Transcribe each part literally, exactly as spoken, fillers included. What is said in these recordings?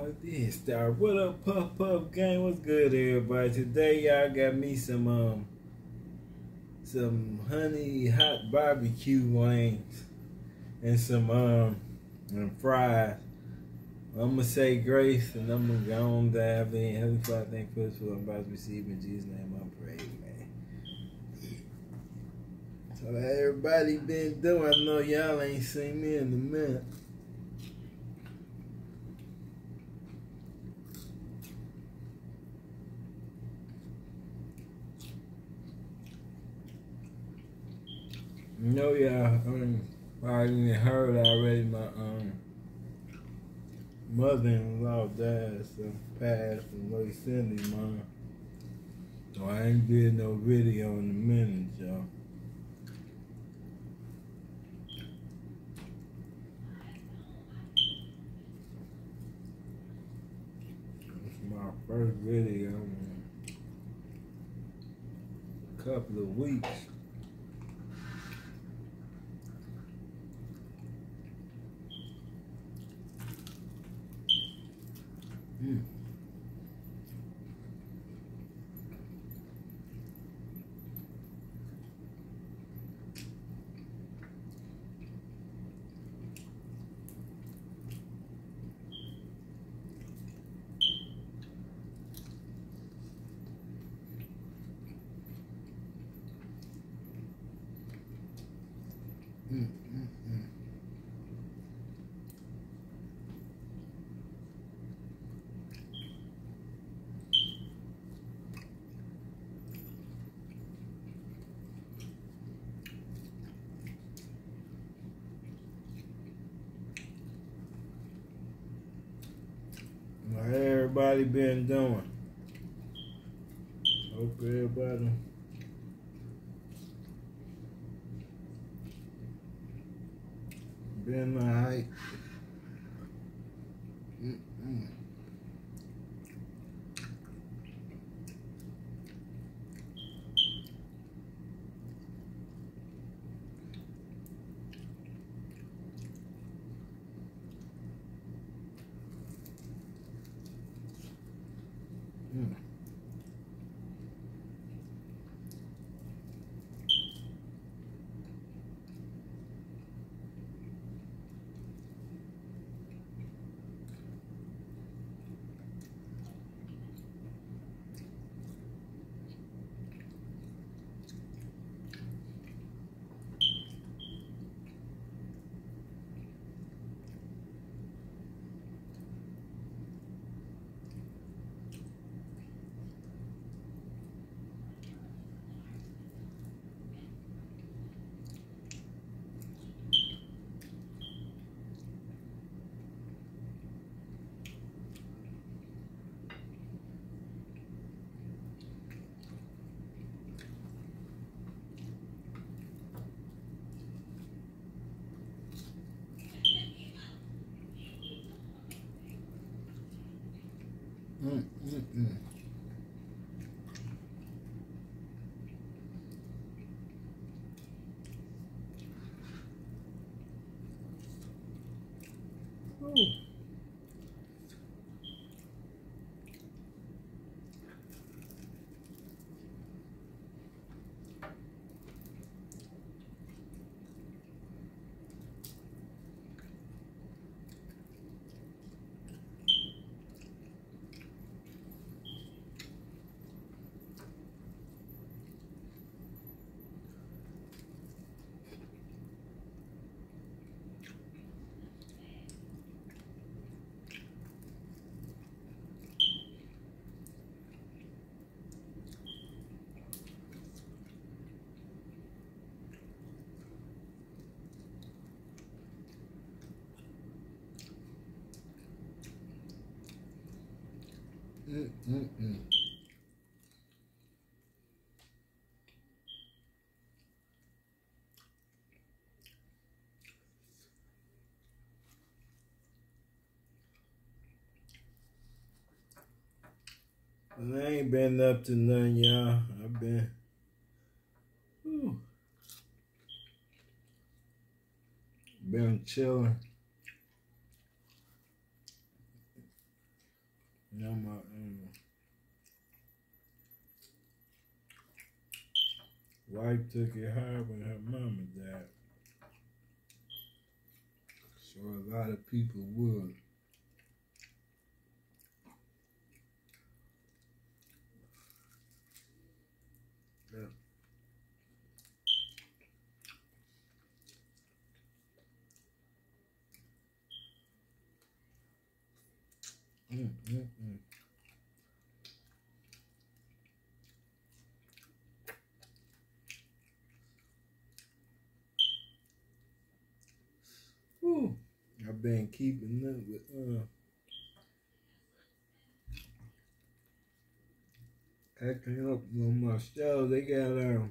Oh, it did start. What up, Puff Puff Gang? What's good, everybody? Today, y'all got me some um some honey hot barbecue wings and some um and fries. I'm gonna say grace and I'm gonna go on dive in. Heavenly Father, thank you for this food I'm about to receive in Jesus' name. I pray, man. So how everybody been doing? I know y'all ain't seen me in a minute. You know, y'all um, probably heard already. My um mother-in-law died, so passed from Lady Cindy's mom. So I ain't did no video in a minute, y'all. It's my first video in a couple of weeks. Mm. Mm, mm, mm. How everybody been doing? Hope everybody been alright. Mm -mm. Mm. Mm, mm, mm. Ooh. Mm, mm, mm. Well, I ain't been up to nothing, y'all. I've been, whew, been chilling. know, my um, wife took it hard when her mama died. So a lot of people would. Yeah. Mm, mm, mm. Whew. I've been keeping up with uh acting up on my show. They got um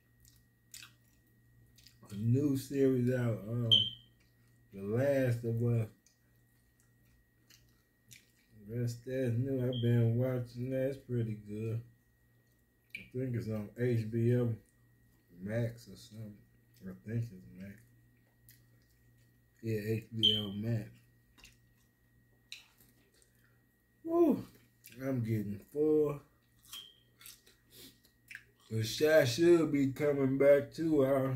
a new series out, um The Last of Us. The rest that's new. I've been watching that. It's pretty good. I think it's on H B O Max or something. I think it's Max. Yeah, H B O Max. Woo! I'm getting full. The Shy should be coming back too. Uh,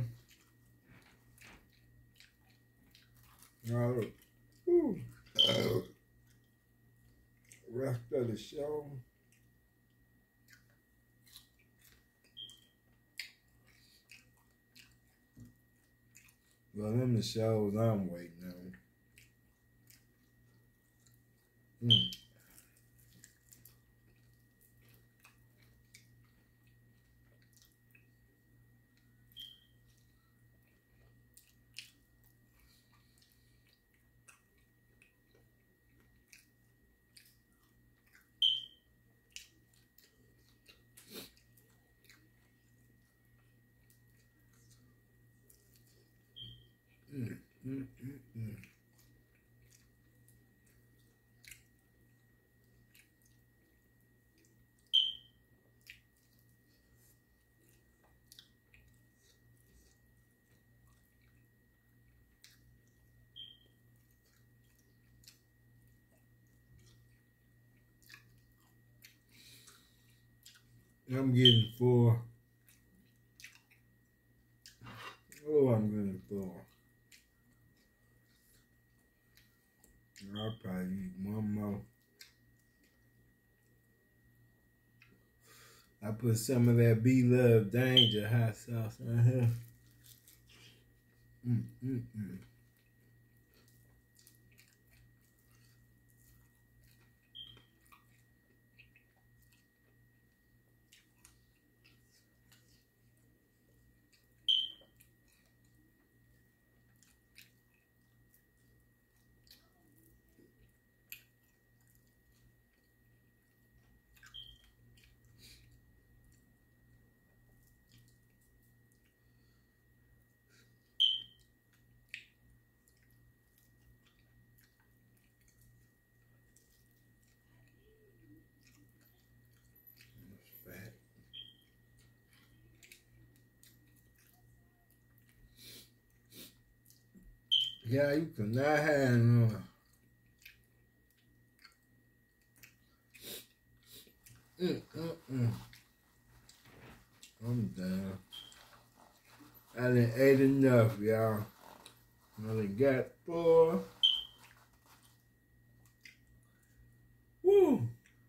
uh, woo. Uh, rest of the show. Well, them the shows I'm waiting on. Mm. Mm, mm, mm, mm. I'm getting full. Oh, I'm getting full. I'll probably eat one more. I put some of that Be Love Danger hot sauce on here. Mm, mm, mm. Fat. Yeah, you cannot have no. Mm, mm, mm. I'm done. I done ate enough, y'all. I done got four. Woo!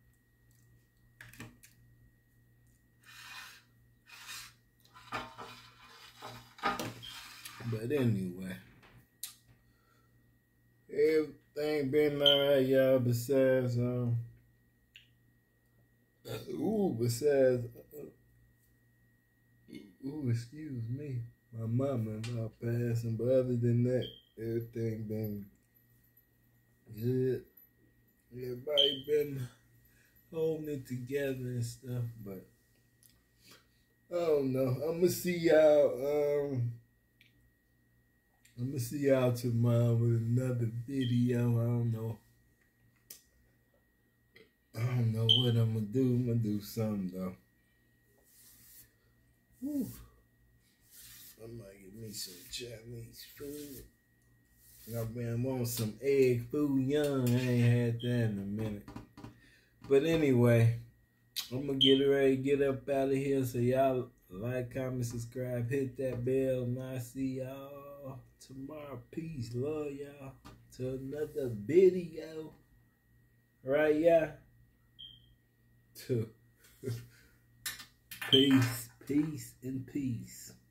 But anyway, everything been alright, y'all. Besides, um, ooh, besides, uh, ooh, excuse me, my mama about passing. But other than that, everything been good. Everybody been holding it together and stuff. But I don't know. I'm gonna see y'all. Um. I'm gonna see y'all tomorrow with another video. I don't know. I don't know what I'm gonna do. I'm gonna do something though. Whew. I might get me some Chinese food. I've been wanting some egg foo young. I ain't had that in a minute. But anyway, I'm gonna get ready to get up out of here. So y'all like, comment, subscribe, hit that bell, and I'll see y'all tomorrow. Peace, love y'all. To another video. Right, yeah. To peace, peace, and peace.